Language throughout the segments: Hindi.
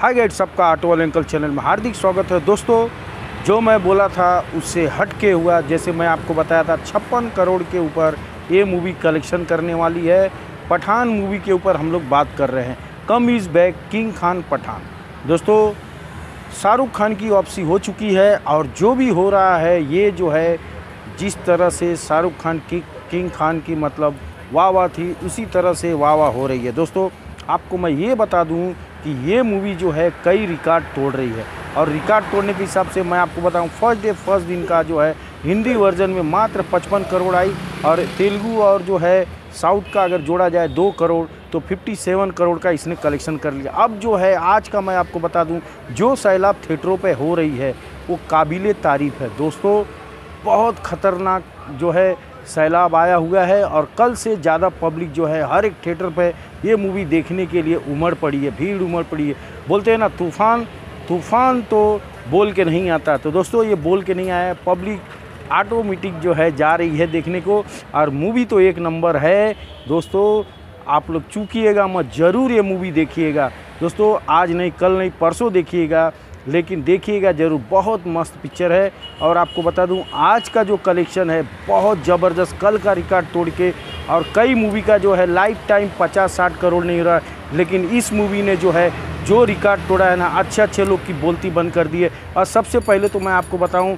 हाय गाइड, सबका ऑटो वाले अंकल चैनल में हार्दिक स्वागत है। दोस्तों, जो मैं बोला था उससे हट के हुआ। जैसे मैं आपको बताया था 56 करोड़ के ऊपर ये मूवी कलेक्शन करने वाली है। पठान मूवी के ऊपर हम लोग बात कर रहे हैं। Come is back, king Khan Pathaan. दोस्तों, शाहरुख खान की वापसी हो चुकी है और जो भी हो रहा है, ये जो है जिस तरह से शाहरुख खान की किंग खान की मतलब वाह थी, उसी तरह से वाह हो रही है। दोस्तों, आपको मैं ये बता दूं कि ये मूवी जो है कई रिकॉर्ड तोड़ रही है। और रिकॉर्ड तोड़ने के हिसाब से मैं आपको बताऊं, फर्स्ट दिन का जो है हिंदी वर्जन में मात्र 55 करोड़ आई और तेलुगु और जो है साउथ का अगर जोड़ा जाए 2 करोड़ तो 57 करोड़ का इसने कलेक्शन कर लिया। अब जो है आज का मैं आपको बता दूं, जो सैलाब थिएटरों पे हो रही है वो काबिले तारीफ़ है। दोस्तों, बहुत ख़तरनाक जो है सैलाब आया हुआ है और कल से ज़्यादा पब्लिक जो है हर एक थिएटर पे ये मूवी देखने के लिए उमड़ पड़ी है, भीड़ उमड़ पड़ी है। बोलते हैं ना, तूफ़ान तो बोल के नहीं आता। तो दोस्तों, ये बोल के नहीं आया, पब्लिक ऑटोमेटिक जो है जा रही है देखने को। और मूवी तो एक नंबर है। दोस्तों, आप लोग चूकिएगा मत, ज़रूर ये मूवी देखिएगा। दोस्तों, आज नहीं, कल नहीं, परसों देखिएगा, लेकिन देखिएगा ज़रूर। बहुत मस्त पिक्चर है। और आपको बता दूं, आज का जो कलेक्शन है बहुत ज़बरदस्त, कल का रिकॉर्ड तोड़ के। और कई मूवी का जो है लाइफ टाइम 50-60 करोड़ नहीं हो रहा, लेकिन इस मूवी ने जो है जो रिकॉर्ड तोड़ा है ना, अच्छे लोग की बोलती बंद कर दी है। और सबसे पहले तो मैं आपको बताऊं,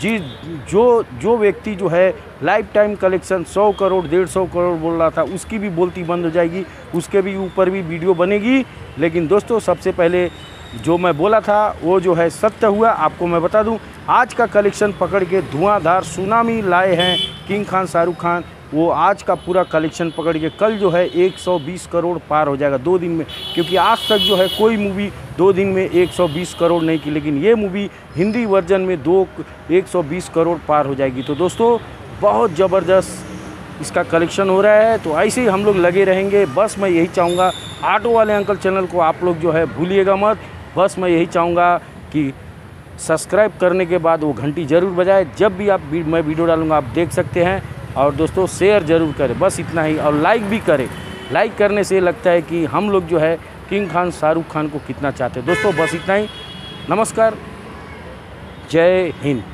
जो व्यक्ति जो है life time collection 100 crore 150 crore बोल रहा था, उसकी भी बोलती बंद हो जाएगी, उसके भी ऊपर भी वीडियो बनेगी। लेकिन दोस्तों, सबसे पहले जो मैं बोला था वो जो है सत्य हुआ। आपको मैं बता दूं, आज का कलेक्शन पकड़ के धुआंधार सुनामी लाए हैं किंग खान शाहरुख खान। वो आज का पूरा कलेक्शन पकड़ के कल जो है 120 करोड़ पार हो जाएगा 2 दिन में। क्योंकि आज तक जो है कोई मूवी 2 दिन में 120 करोड़ नहीं की, लेकिन ये मूवी हिंदी वर्जन में 120 करोड़ पार हो जाएगी। तो दोस्तों, बहुत ज़बरदस्त इसका कलेक्शन हो रहा है। तो ऐसे ही हम लोग लगे रहेंगे। बस मैं यही चाहूँगा, ऑटो वाले अंकल चैनल को आप लोग जो है भूलिएगा मत। बस मैं यही चाहूँगा कि सब्सक्राइब करने के बाद वो घंटी ज़रूर बजाए। जब भी मैं वीडियो डालूँगा आप देख सकते हैं। और दोस्तों, शेयर ज़रूर करें, बस इतना ही। और लाइक भी करें। लाइक करने से लगता है कि हम लोग जो है किंग खान शाहरुख खान को कितना चाहते हैं। दोस्तों, बस इतना ही। नमस्कार, जय हिंद।